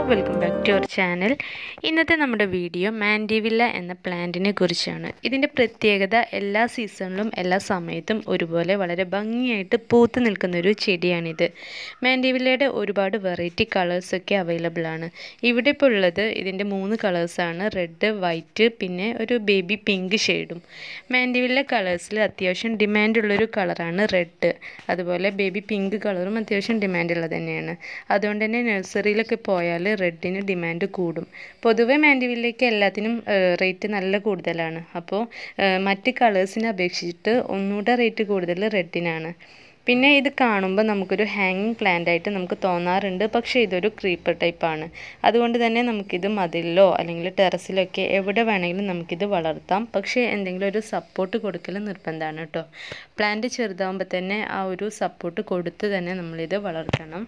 Welcome back to our channel. ഇന്നത്തെ നമ്മുടെ video mandevilla എന്ന പ്ലാന്റിനെ കുറിച്ചാണ്. ഇതിൻ്റെ പ്രത്യേകത എല്ലാ സീസണിലും എല്ലാ സമയത്തും ഒരുപോലെ വളരെ ഭംഗിയായിട്ട് പൂത്ത് നിൽക്കുന്നൊരു ചെടിയാണിത്. മാൻഡിവില്ലയുടെ ഒരുപാട് വെറൈറ്റി കളേഴ്സൊക്കെ അവൈലബിൾ ആണ്. ഇവിടെ ഇപ്പോൾ ഉള്ളത് ഇതിൻ്റെ 3 കളേഴ്സാണ്, റെഡ്, വൈറ്റ്, പിന്നെ ഒരു ബേബി പിങ്ക് ഷെയ്ഡും. മാൻഡിവില്ല കളേഴ്സിൽ അത്യാവശ്യം ഡിമാൻഡുള്ളൊരു കളറാണ് റെഡ്. അതുപോലെ ബേബി പിങ്ക് കളറും അത്യാവശ്യം ഡിമാൻഡുള്ളത് തന്നെയാണ്. അതുകൊണ്ട് തന്നെ നഴ്സറിയിലൊക്കെ പോയാൽ റെഡിന് ഡിമാൻഡ് കൂടും. പൊതുവെ മാൻഡിവില്ലയ്ക്ക് എല്ലാത്തിനും റേറ്റ് നല്ല കൂടുതലാണ്. അപ്പോൾ മറ്റ് കളേഴ്സിനെ അപേക്ഷിച്ചിട്ട് ഒന്നുകൂടെ റേറ്റ് കൂടുതൽ റെഡിനാണ്. പിന്നെ ഇത് കാണുമ്പോൾ നമുക്കൊരു ഹാങ്ങിങ് പ്ലാന്റ് ആയിട്ട് നമുക്ക് തോന്നാറുണ്ട്. പക്ഷേ ഇതൊരു ക്രീപ്പർ ടൈപ്പാണ്. അതുകൊണ്ട് തന്നെ നമുക്കിത് മതിലിലോ അല്ലെങ്കിൽ ടെറസിലൊക്കെ എവിടെ വേണമെങ്കിലും നമുക്കിത് വളർത്താം. പക്ഷേ എന്തെങ്കിലും ഒരു സപ്പോർട്ട് കൊടുക്കൽ നിർബന്ധമാണ് കേട്ടോ. പ്ലാന്റ് ചെറുതാകുമ്പോൾ തന്നെ ആ ഒരു സപ്പോർട്ട് കൊടുത്ത് തന്നെ നമ്മളിത് വളർത്തണം.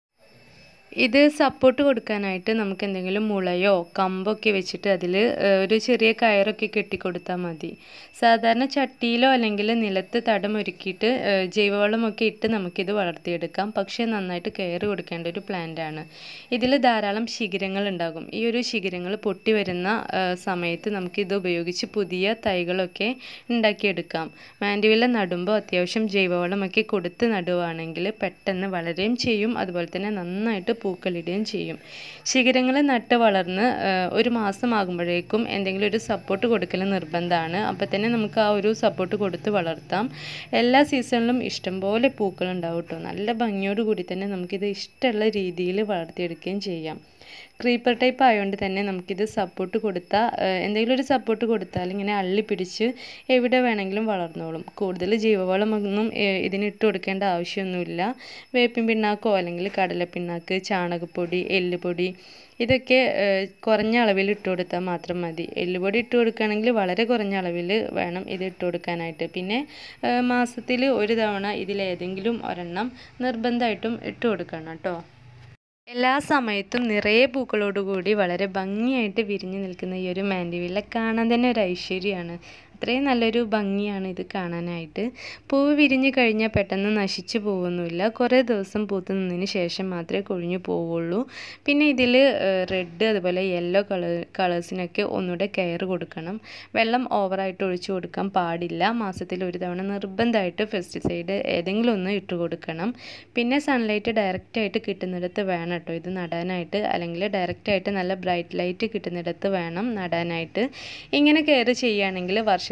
ഇത് സപ്പോർട്ട് കൊടുക്കാനായിട്ട് നമുക്ക് എന്തെങ്കിലും മുളയോ കമ്പൊക്കെ വെച്ചിട്ട് അതിൽ ഒരു ചെറിയ കയറൊക്കെ കെട്ടിക്കൊടുത്താൽ മതി. സാധാരണ ചട്ടിയിലോ അല്ലെങ്കിൽ നിലത്ത് തടമൊരുക്കിയിട്ട് ജൈവവളമൊക്കെ ഇട്ട് നമുക്കിത് വളർത്തിയെടുക്കാം. പക്ഷേ നന്നായിട്ട് കെയർ കൊടുക്കേണ്ട ഒരു പ്ലാന്റാണ്. ഇതിൽ ധാരാളം ശിഖരങ്ങൾ ഉണ്ടാകും. ഈ ഒരു ശിഖരങ്ങൾ പൊട്ടി വരുന്ന സമയത്ത് നമുക്കിത് ഉപയോഗിച്ച് പുതിയ തൈകളൊക്കെ ഉണ്ടാക്കിയെടുക്കാം. മാൻഡിവില്ല നടുമ്പോൾ അത്യാവശ്യം ജൈവവളമൊക്കെ കൊടുത്ത് നടുവാണെങ്കിൽ പെട്ടെന്ന് വളരുകയും ചെയ്യും. അതുപോലെ തന്നെ നന്നായിട്ട് പൂക്കളിടുകയും ചെയ്യും. ശിഖരങ്ങൾ നട്ട് വളർന്ന് ഒരു മാസമാകുമ്പോഴേക്കും എന്തെങ്കിലും ഒരു സപ്പോർട്ട് കൊടുക്കൽ നിർബന്ധമാണ്. അപ്പോൾ തന്നെ നമുക്ക് ആ ഒരു സപ്പോർട്ട് കൊടുത്ത് വളർത്താം. എല്ലാ സീസണിലും ഇഷ്ടംപോലെ പൂക്കൾ ഉണ്ടാവും കേട്ടോ. നല്ല ഭംഗിയോട് കൂടി തന്നെ നമുക്കിത് ഇഷ്ടമുള്ള രീതിയിൽ വളർത്തിയെടുക്കുകയും ചെയ്യാം. ക്രീപ്പർ ടൈപ്പ് ആയതുകൊണ്ട് തന്നെ നമുക്കിത് സപ്പോർട്ട് കൊടുത്താൽ എന്തെങ്കിലും ഒരു സപ്പോർട്ട് കൊടുത്താൽ ഇങ്ങനെ അള്ളി പിടിച്ച് എവിടെ വേണമെങ്കിലും വളർന്നോളും. കൂടുതൽ ജൈവവളമൊന്നും ഇതിന് ഇട്ട് കൊടുക്കേണ്ട ആവശ്യമൊന്നുമില്ല. വേപ്പിൻ പിണ്ണാക്കോ അല്ലെങ്കിൽ കടലപ്പിണ്ണാക്ക്, ചാണകപ്പൊടി, എല്ലുപൊടി ഇതൊക്കെ കുറഞ്ഞ അളവിൽ ഇട്ട് കൊടുത്താൽ മാത്രം മതി. എല്ലുപൊടി ഇട്ട് കൊടുക്കുകയാണെങ്കിൽ വളരെ കുറഞ്ഞ അളവിൽ വേണം ഇത് ഇട്ട് കൊടുക്കാനായിട്ട്. പിന്നെ മാസത്തിൽ ഒരു തവണ ഇതിലേതെങ്കിലും ഒരെണ്ണം നിർബന്ധമായിട്ടും ഇട്ട് കൊടുക്കണം കേട്ടോ. എല്ലാ സമയത്തും നിറയെ പൂക്കളോടുകൂടി വളരെ ഭംഗിയായിട്ട് വിരിഞ്ഞു നിൽക്കുന്ന ഈ ഒരു മാൻഡിവില്ല കാണാൻ തന്നെ ഒരു ഐശ്വര്യമാണ്. അത്രയും നല്ലൊരു ഭംഗിയാണ് ഇത് കാണാനായിട്ട്. പൂവ് വിരിഞ്ഞ് കഴിഞ്ഞാൽ പെട്ടെന്ന് നശിച്ചു പോകുന്നില്ല. കുറേ ദിവസം പൂത്ത് നിന്നതിന് ശേഷം മാത്രമേ കൊഴിഞ്ഞു പോവുള്ളൂ. പിന്നെ ഇതിൽ റെഡ് അതുപോലെ യെല്ലോ കളേഴ്സിനൊക്കെ ഒന്നുകൂടെ കെയർ കൊടുക്കണം. വെള്ളം ഓവറായിട്ട് ഒഴിച്ചു കൊടുക്കാൻ പാടില്ല. മാസത്തിൽ ഒരു തവണ നിർബന്ധമായിട്ട് പെസ്റ്റിസൈഡ് ഏതെങ്കിലും ഒന്ന് ഇട്ട് കൊടുക്കണം. പിന്നെ സൺലൈറ്റ് ഡയറക്റ്റായിട്ട് കിട്ടുന്നിടത്ത് വേണം കേട്ടോ ഇത് നടാനായിട്ട്. അല്ലെങ്കിൽ ഡയറക്റ്റായിട്ട് നല്ല ബ്രൈറ്റ് ലൈറ്റ് കിട്ടുന്നിടത്ത് വേണം നടാനായിട്ട്. ഇങ്ങനെ കെയർ ചെയ്യുകയാണെങ്കിൽ വർഷത്തിൽ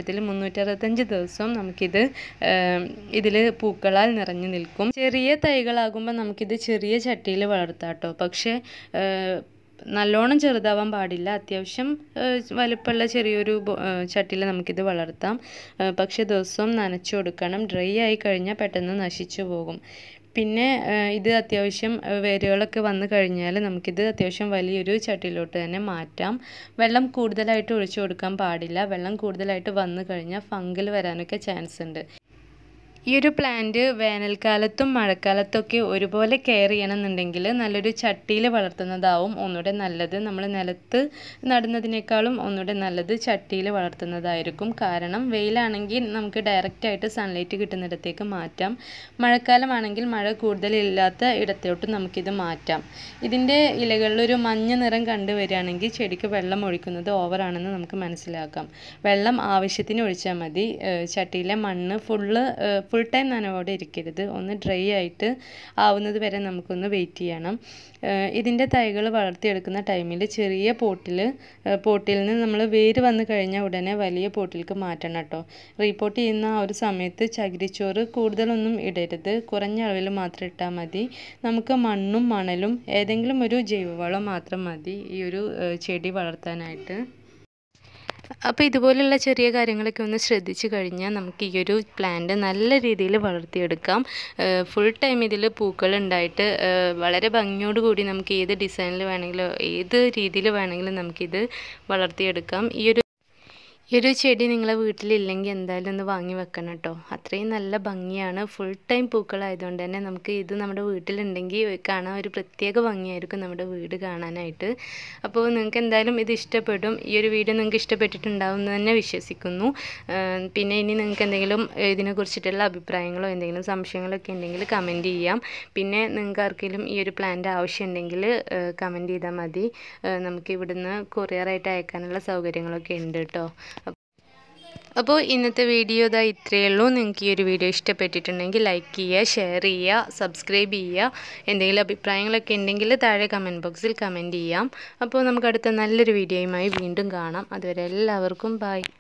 365 ദിവസവും നമുക്കിത് ഇതിൽ പൂക്കളാൽ നിറഞ്ഞു നിൽക്കും. ചെറിയ തൈകളാകുമ്പോൾ നമുക്കിത് ചെറിയ ചട്ടിയിൽ വളർത്താം കേട്ടോ. പക്ഷേ നല്ലോണം ചെറുതാവാൻ പാടില്ല. അത്യാവശ്യം വലുപ്പമുള്ള ചെറിയൊരു ചട്ടിയിൽ നമുക്കിത് വളർത്താം. പക്ഷേ ദിവസവും നനച്ചു കൊടുക്കണം. ഡ്രൈ ആയി കഴിഞ്ഞാൽ പെട്ടെന്ന് നശിച്ചു പോകും. പിന്നെ ഇത് അത്യാവശ്യം വേരുകളൊക്കെ വന്നു കഴിഞ്ഞാൽ നമുക്കിത് അത്യാവശ്യം വലിയൊരു ചട്ടിയിലോട്ട് തന്നെ മാറ്റാം. വെള്ളം കൂടുതലായിട്ട് ഒഴിച്ചു കൊടുക്കാൻ പാടില്ല. വെള്ളം കൂടുതലായിട്ട് വന്നു കഴിഞ്ഞാൽ ഫംഗൽ വരാനൊക്കെ ചാൻസ് ഉണ്ട്. ഈ ഒരു പ്ലാന്റ് വേനൽക്കാലത്തും മഴക്കാലത്തൊക്കെ ഒരുപോലെ കെയർ ചെയ്യണമെന്നുണ്ടെങ്കിൽ നല്ലൊരു ചട്ടിയിൽ വളർത്തുന്നതാവും ഒന്നുകൂടെ നല്ലത്. നമ്മൾ നിലത്ത് നടുന്നതിനേക്കാളും ഒന്നുകൂടെ നല്ലത് ചട്ടിയിൽ വളർത്തുന്നതായിരിക്കും. കാരണം വെയിലാണെങ്കിൽ നമുക്ക് ഡയറക്റ്റായിട്ട് സൺലൈറ്റ് കിട്ടുന്നിടത്തേക്ക് മാറ്റാം. മഴക്കാലമാണെങ്കിൽ മഴ കൂടുതലില്ലാത്ത ഇടത്തോട്ട് നമുക്കിത് മാറ്റാം. ഇതിൻ്റെ ഇലകളിലൊരു മഞ്ഞ നിറം കണ്ടുവരികയാണെങ്കിൽ ചെടിക്ക് വെള്ളം ഒഴിക്കുന്നത് ഓവറാണെന്ന് നമുക്ക് മനസ്സിലാക്കാം. വെള്ളം ആവശ്യത്തിന് ഒഴിച്ചാൽ മതി. ചട്ടിയിലെ മണ്ണ് ഫുൾ ടൈം നനവോടെ ഇരിക്കരുത്. ഒന്ന് ഡ്രൈ ആയിട്ട് ആവുന്നത് വരെ നമുക്കൊന്ന് വെയിറ്റ് ചെയ്യണം. ഇതിൻ്റെ തൈകൾ വളർത്തിയെടുക്കുന്ന ടൈമിൽ ചെറിയ പോട്ടിൽ നിന്ന് നമ്മൾ വേര് വന്നു കഴിഞ്ഞാൽ ഉടനെ വലിയ പോട്ടിലേക്ക് മാറ്റണം കേട്ടോ. റീപോട്ട് ചെയ്യുന്ന ആ ഒരു സമയത്ത് ചകിരിച്ചോറ് കൂടുതലൊന്നും ഇടരുത്. കുറഞ്ഞ അളവിൽ മാത്രം ഇട്ടാൽ മതി. നമുക്ക് മണ്ണും മണലും ഏതെങ്കിലും ഒരു ജൈവവളം മാത്രം മതി ഈ ഒരു ചെടി വളർത്താനായിട്ട്. അപ്പോൾ ഇതുപോലുള്ള ചെറിയ കാര്യങ്ങളൊക്കെ ഒന്ന് ശ്രദ്ധിച്ചു കഴിഞ്ഞാൽ നമുക്ക് ഈ ഒരു പ്ലാന്റ് നല്ല രീതിയിൽ വളർത്തിയെടുക്കാം. ഫുൾ ടൈം ഇതിൽ പൂക്കൾ ഉണ്ടായിട്ട് വളരെ ഭംഗിയോടുകൂടി നമുക്ക് ഏത് ഡിസൈനിൽ വേണമെങ്കിലും ഏത് രീതിയിൽ വേണമെങ്കിലും നമുക്കിത് വളർത്തിയെടുക്കാം. ഈ ഒരു ചെടി നിങ്ങളെ വീട്ടിലില്ലെങ്കിൽ എന്തായാലും ഒന്ന് വാങ്ങി വെക്കണം കേട്ടോ. അത്രയും നല്ല ഭംഗിയാണ്. ഫുൾ ടൈം പൂക്കളായതുകൊണ്ട് തന്നെ നമുക്ക് ഇത് നമ്മുടെ വീട്ടിലുണ്ടെങ്കിൽ കാണാൻ ഒരു പ്രത്യേക ഭംഗിയായിരിക്കും നമ്മുടെ വീട് കാണാനായിട്ട്. അപ്പോൾ നിങ്ങൾക്ക് എന്തായാലും ഇത് ഇഷ്ടപ്പെടും. ഈ ഒരു വീഡിയോ നിങ്ങൾക്ക് ഇഷ്ടപ്പെട്ടിട്ടുണ്ടാവും എന്ന് തന്നെ വിശ്വസിക്കുന്നു. പിന്നെ ഇനി നിങ്ങൾക്ക് എന്തെങ്കിലും ഇതിനെക്കുറിച്ചിട്ടുള്ള അഭിപ്രായങ്ങളോ എന്തെങ്കിലും സംശയങ്ങളൊക്കെ ഉണ്ടെങ്കിൽ കമൻറ്റ് ചെയ്യാം. പിന്നെ നിങ്ങൾക്ക് ആർക്കെങ്കിലും ഈ ഒരു പ്ലാന്റ് ആവശ്യമുണ്ടെങ്കിൽ കമൻറ്റ് ചെയ്താൽ മതി. നമുക്ക് ഇവിടുന്ന് കൊറിയറായിട്ട് അയക്കാനുള്ള സൗകര്യങ്ങളൊക്കെ ഉണ്ട് കേട്ടോ. അപ്പോൾ ഇന്നത്തെ വീഡിയോ ഇത്രയേ ഉള്ളൂ. നിങ്ങൾക്ക് ഈ ഒരു വീഡിയോ ഇഷ്ടപ്പെട്ടിട്ടുണ്ടെങ്കിൽ ലൈക്ക് ചെയ്യുക, ഷെയർ ചെയ്യുക, സബ്സ്ക്രൈബ് ചെയ്യുക. എന്തെങ്കിലും അഭിപ്രായങ്ങളൊക്കെ ഉണ്ടെങ്കിൽ താഴെ കമൻറ്റ് ബോക്സിൽ കമൻറ്റ് ചെയ്യാം. അപ്പോൾ നമുക്ക് അടുത്ത നല്ലൊരു വീഡിയോയുമായി വീണ്ടും കാണാം. അതുവരെ എല്ലാവർക്കും ബൈ.